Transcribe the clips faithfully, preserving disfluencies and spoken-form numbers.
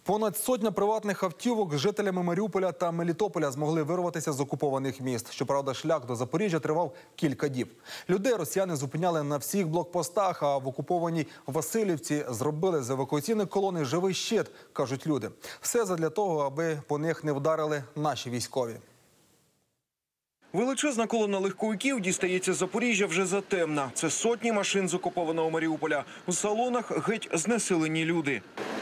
Понад сотня приватних автівок з жителями Маріуполя та Мелітополя змогли вирватися з окупованих міст. Щоправда, шлях до Запоріжжя тривав кілька діб. Людей росіяни зупиняли на всіх блокпостах, а в окупованій Василівці зробили з евакуаційної колони живий щит, кажуть люди. Все задля того, аби по них не вдарили наші військові. Величезна колона легковиків дістається з Запоріжжя вже затемна. Це сотні машин з окупованого Маріуполя. У салонах геть знесилені люди.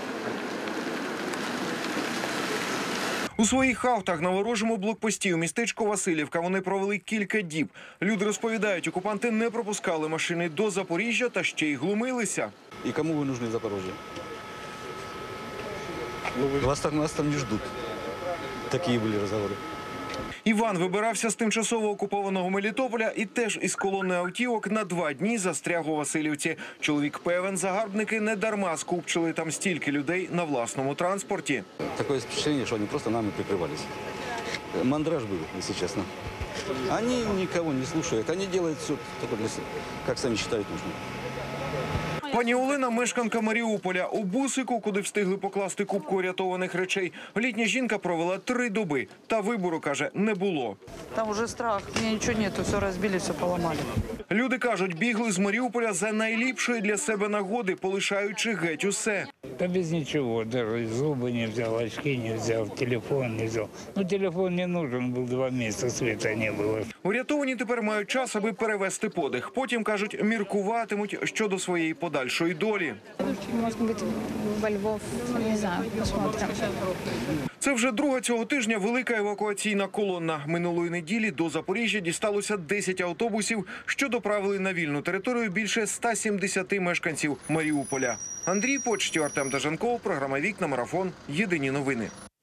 У своїх автах на ворожому блокпості у містечку Василівка вони провели кілька діб. Люди розповідають, окупанти не пропускали машини до Запоріжжя та ще й глумилися. І кому ви нужны Запорожжя? Вас там, нас там не ждуть. Такі були розмови. Іван вибирався з тимчасово окупованого Мелітополя і теж із колони автівок на два дні застряг у Василівці. Чоловік певен, загарбники не дарма скупчили там стільки людей на власному транспорті. Таке впечатлення, що вони просто нами прикривалися. Мандраж був, якщо чесно. Вони нікого не слухають, вони роблять все, як самі вважають нужно. Пані Олена – мешканка Маріуполя. У бусику, куди встигли покласти купку рятованих речей, літня жінка провела три доби. Та вибору, каже, не було. Там вже страх, нічого нету, все розбили, все поламали. Люди кажуть, бігли з Маріуполя за найліпшої для себе нагоди, полишаючи геть усе. Да без ничего, даже зубы не взял, очки не взял, телефон не взял. Ну, телефон не нужен был, два месяца света не было. Урятовані тепер мають час, аби перевести подих. Потім, кажуть, міркуватимуть щодо своєї подальшої долі. Може бути, во Львов, не знаю, посмотрим. Це вже друга цього тижня велика евакуаційна колона. Минулої неділі до Запоріжжя дісталося десять автобусів, що доправили на вільну територію більше ста сімдесяти мешканців Маріуполя. Андрій Почтів, Артем Даженков, програма «Вікна», Марафон. Єдині новини.